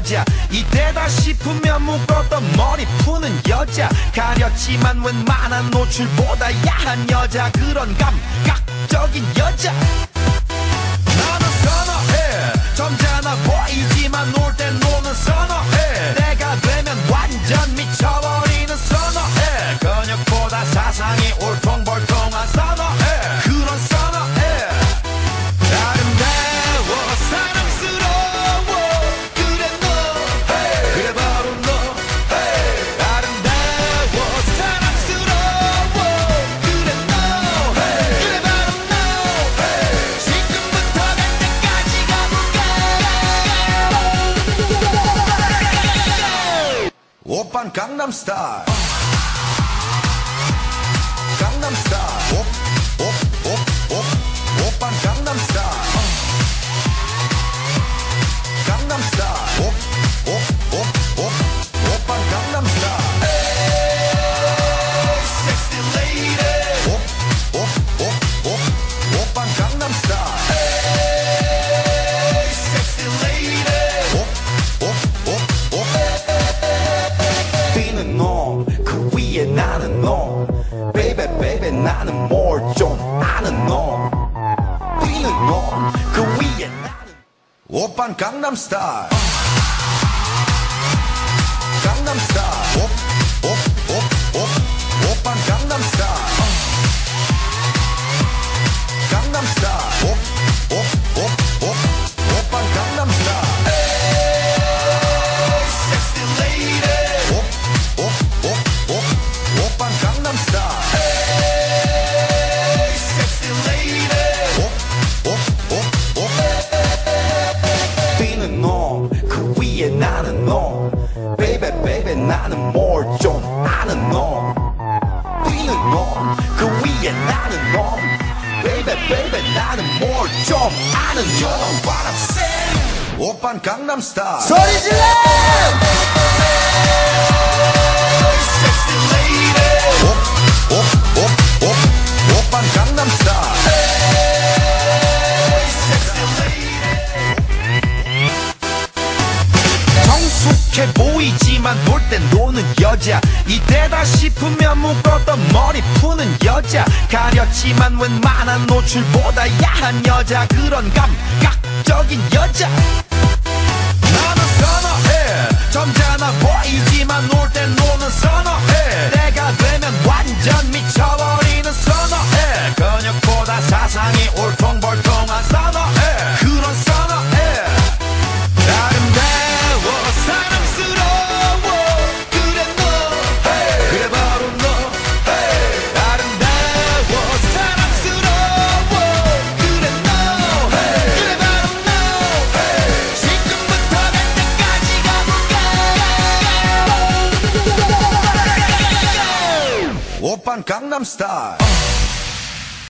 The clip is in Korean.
여자. 이때다 싶으면 묶었던 머리 푸는 여자. 가렸지만 웬만한 노출보다 야한 여자. 그런 감각적인 여자 나는 선호해. 점잖아 보이지만 놀 땐 노는 선호해. 내가 되면 완전 미쳐버리는 선호해. 근육보다 사상이 울퉁불퉁한 선호해. 그런 선호해. 아름다워 사랑스러워 그래 너 그래 바로 너 아름다워 사랑스러워 그래 너 그래 바로 너 지금부터 갈 때까지 가볼까. 오빤 강남스타일 강남스타일 오빤 강남스타일 강남스타일 오빤 강남스타일 섹시 레이디 오빤 강남스타일 섹시 레이디 뛰는 놈그 위에 나는 놈 베이베 베이베 나는 뭘 좀 아는 놈 뛰는 놈그 위에 나는 오빤 강남스타일 강남스타일 오빤 강남스타일 강남스타일 오빤 강남스타일 섹시 레이디 오빤 강남스타일 섹시 레이디 뛰는 놈그 위에 나는 놈 베이베 베이베 나는 뭘 좀 아는 놈 뛰는 놈그 위에 나는 놈 베이베 베이베 나는 뭘 좀 아는 놈 You know what I'm saying. 오빤 강남스타일 소리 질러 섹시 레이디 오빤 강남스타일 섹시 레이디 성숙해 보이지만 놀 땐 노는 여자. 이때다 싶으면 묶었던 머리 푸는 여자. 가렸지만 웬만한 노출보다 야한 여자. 그런 감각적인 여자 나는 선호해. 점잖아 보이지만 놀 땐 노는 선호해. 내가 되면 완전 미쳐버리는 선호해. 근육보다 사상이 울퉁불퉁한 선호해. 그런 선호해. 아름다워 사랑스러워 그래 너 그래 바로 너 아름다워 사랑스러워 그래 너 그래 바로 너 지금부터 갈 때까지 가볼까. 오빤 강남스타일